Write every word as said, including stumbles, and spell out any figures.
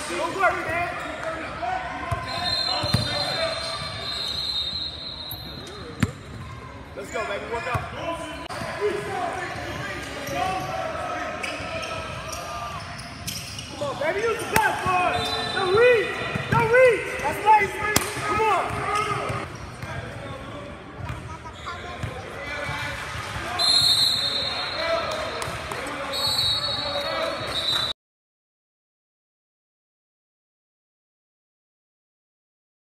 Good work, man. Let's go, baby. Work out. Come on, baby. Use the platform.